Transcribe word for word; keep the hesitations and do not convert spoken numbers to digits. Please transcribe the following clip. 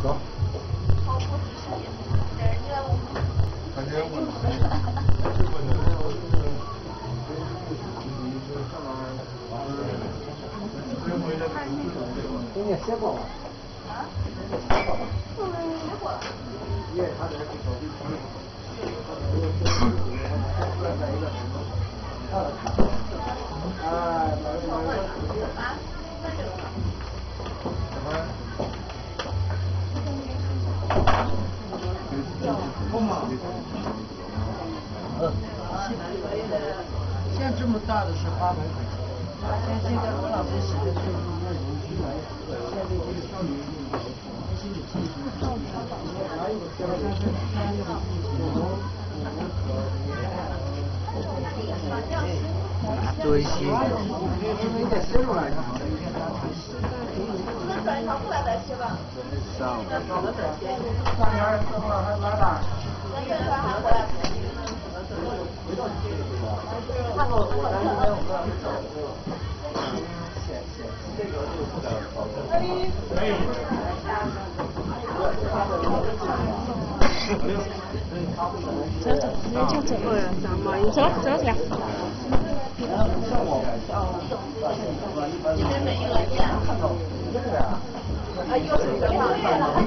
走。今年写过吗？啊？写过吧？写过了。因为他这个是手机传的。啊， 现在这么大的是八百块钱，现现在何老师写的是那种居来，现在这个少女心理技术，还有现在是专业的技术。 做一些。 那转一条过来再吃吧。 上。 上边儿说话还拉大。 那月转还回来。看过我当时没有过。这个就不敢保证。可以。可以。 走走，直接就走。走走起来。 这边每一个一两看到。哎呦，这个漂亮。